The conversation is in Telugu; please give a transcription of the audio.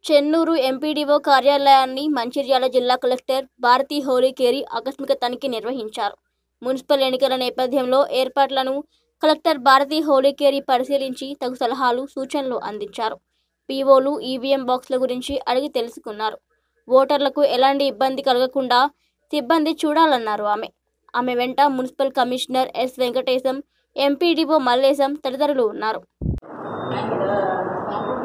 చెన్నూరు ఎంపీడీఓ కార్యాలయాన్ని మంచిర్యాల జిల్లా కలెక్టర్ భారతి హోళీకేరి ఆకస్మిక తనిఖీ నిర్వహించారు. మున్సిపల్ ఎన్నికల నేపథ్యంలో ఏర్పాట్లను కలెక్టర్ భారతి హోళీకేరి పరిశీలించి తగు సలహాలు, సూచనలు అందించారు. పీఓలు, ఈవీఎం బాక్సుల గురించి అడిగి తెలుసుకున్నారు. ఓటర్లకు ఎలాంటి ఇబ్బంది కలగకుండా సిబ్బంది చూడాలన్నారు. ఆమె వెంట municipal commissioner S Venkatesham, MPDO Mallesham తదితరులు ఉన్నారు.